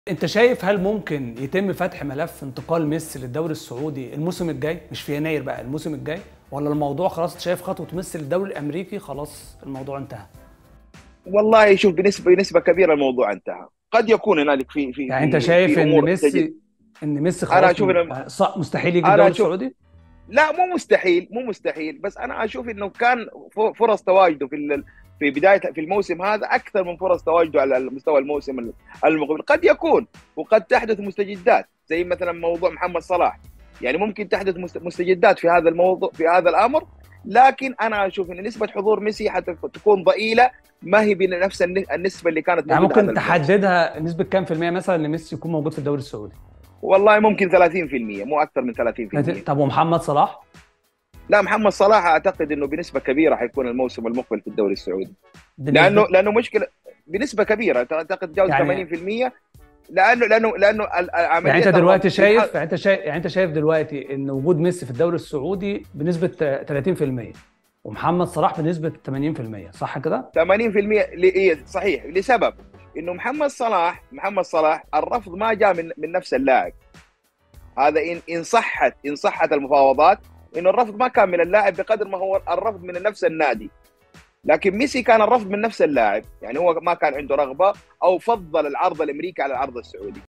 انت شايف هل ممكن يتم فتح ملف انتقال ميسي للدوري السعودي الموسم الجاي، مش في يناير بقى، الموسم الجاي؟ ولا الموضوع خلاص انت شايف خطوه ميسي للدوري الامريكي خلاص الموضوع انتهى؟ والله شوف، بنسبه كبيره الموضوع انتهى. قد يكون هنالك يعني انت شايف في ان امور ميسي انا خلاص اشوف مستحيل يجي انا الدوري اشوف السعودي؟ لا، مو مستحيل، مو مستحيل، بس انا اشوف انه كان فرص تواجده في بدايه في الموسم هذا اكثر من فرص تواجده على مستوى الموسم المقبل. قد يكون وقد تحدث مستجدات زي مثلا موضوع محمد صلاح. يعني ممكن تحدث مستجدات في هذا الموضوع، في هذا الامر. لكن انا اشوف ان نسبه حضور ميسي حتكون ضئيله، ما هي بنفس النسبه اللي كانت يعني موجوده هذا ممكن الموسم. تحددها نسبه كام في المية مثلا ان ميسي يكون موجود في الدوري السعودي؟ والله ممكن 30%، مو اكثر من 30%. طب ومحمد صلاح؟ لا، محمد صلاح اعتقد انه بنسبه كبيره حيكون الموسم المقبل في الدوري السعودي. بنسبه لانه مشكله بنسبه كبيره، اعتقد تجاوز يعني 80%. لانه يعني عمليه انت الربط دلوقتي شايف يعني انت شايف دلوقتي ان وجود ميسي في الدوري السعودي بنسبه 30%، ومحمد صلاح بنسبه 80%، صح كده؟ 80%. صحيح، لسبب انه محمد صلاح الرفض ما جاء من نفس اللاعب هذا. ان صحت المفاوضات، انه الرفض ما كان من اللاعب بقدر ما هو الرفض من نفس النادي. لكن ميسي كان الرفض من نفس اللاعب، يعني هو ما كان عنده رغبه او فضل العرض الامريكي على العرض السعودي.